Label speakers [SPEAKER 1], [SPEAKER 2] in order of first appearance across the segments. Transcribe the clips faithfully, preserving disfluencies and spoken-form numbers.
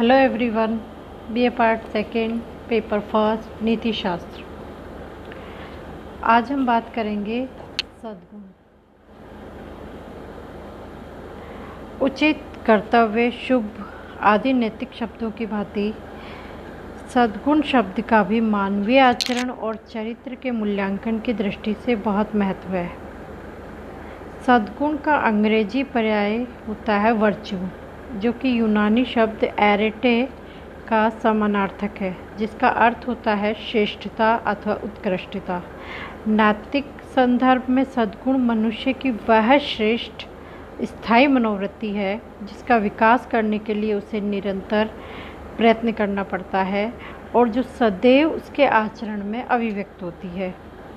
[SPEAKER 1] Hello everyone, B A part second paper first नीति शास्त्र। आज हम बात करेंगे सद्गुण। उचित, कर्तव्य, शुभ आदि नैतिक शब्दों की भांति सद्गुण शब्द का भी मानवीय आचरण और चरित्र के मूल्यांकन की दृष्टि से बहुत महत्व है। सद्गुण का अंग्रेजी पर्याय होता है वर्च्यू, जो कि यूनानी शब्द एरेटे का समानार्थक है, जिसका अर्थ होता है श्रेष्ठता अथवा उत्कृष्टता। नैतिक संदर्भ में सद्गुण मनुष्य की वह श्रेष्ठ स्थायी मनोवृत्ति है जिसका विकास करने के लिए उसे निरंतर प्रयत्न करना पड़ता है और जो सदैव उसके आचरण में अभिव्यक्त होती है।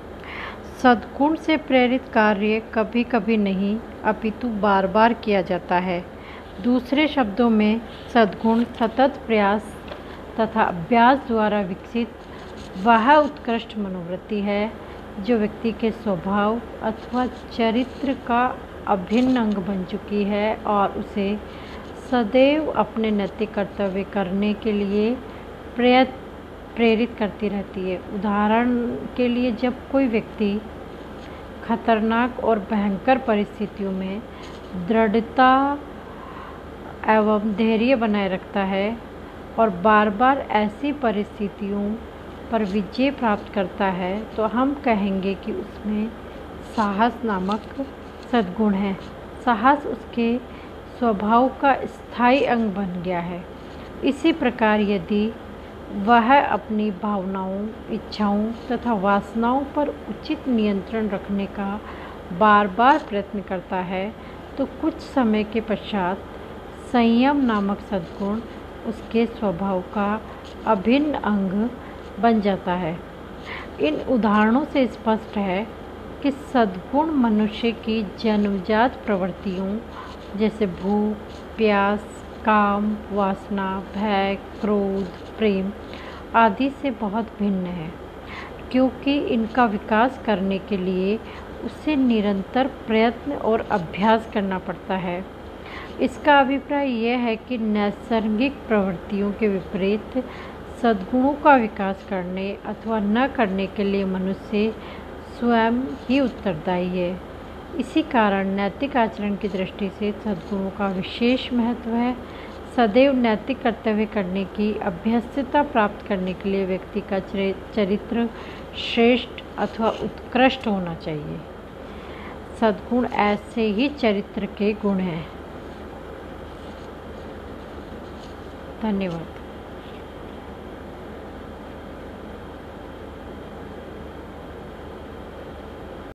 [SPEAKER 1] सद्गुण से प्रेरित कार्य कभी कभी नहीं अपितु बार बार किया जाता है। दूसरे शब्दों में सद्गुण सतत प्रयास तथा अभ्यास द्वारा विकसित वह उत्कृष्ट मनोवृत्ति है जो व्यक्ति के स्वभाव अथवा चरित्र का अभिन्न अंग बन चुकी है और उसे सदैव अपने नैतिक कर्तव्य करने के लिए प्रयत प्रेरित करती रहती है। उदाहरण के लिए, जब कोई व्यक्ति खतरनाक और भयंकर परिस्थितियों में दृढ़ता एवं धैर्य बनाए रखता है और बार बार ऐसी परिस्थितियों पर विजय प्राप्त करता है, तो हम कहेंगे कि उसमें साहस नामक सद्गुण है। साहस उसके स्वभाव का स्थायी अंग बन गया है। इसी प्रकार यदि वह अपनी भावनाओं, इच्छाओं तथा वासनाओं पर उचित नियंत्रण रखने का बार बार प्रयत्न करता है, तो कुछ समय के पश्चात संयम नामक सद्गुण उसके स्वभाव का अभिन्न अंग बन जाता है। इन उदाहरणों से स्पष्ट है कि सद्गुण मनुष्य की जन्मजात प्रवृत्तियों जैसे भूख, प्यास, काम, वासना, भय, क्रोध, प्रेम आदि से बहुत भिन्न है, क्योंकि इनका विकास करने के लिए उसे निरंतर प्रयत्न और अभ्यास करना पड़ता है। इसका अभिप्राय यह है कि नैसर्गिक प्रवृत्तियों के विपरीत सद्गुणों का विकास करने अथवा न करने के लिए मनुष्य स्वयं ही उत्तरदायी है। इसी कारण नैतिक आचरण की दृष्टि से सद्गुणों का विशेष महत्व है। सदैव नैतिक कर्तव्य करने की अभ्यस्तता प्राप्त करने के लिए व्यक्ति का चरित्र श्रेष्ठ अथवा उत्कृष्ट होना चाहिए। सद्गुण ऐसे ही चरित्र के गुण हैं। धन्यवाद।